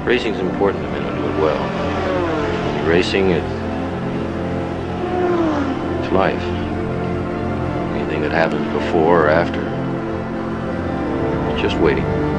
Racing's important to men who do it well. Racing, it's life. Anything that happens before or after, it's just waiting.